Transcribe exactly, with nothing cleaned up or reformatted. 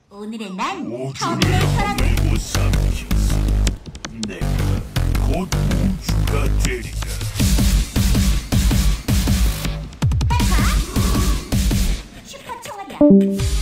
오늘의 난 우주를 터미네이터라고. 허물고 삼키소. 내가 곧 우주가 되리라. 슈퍼 총알이야.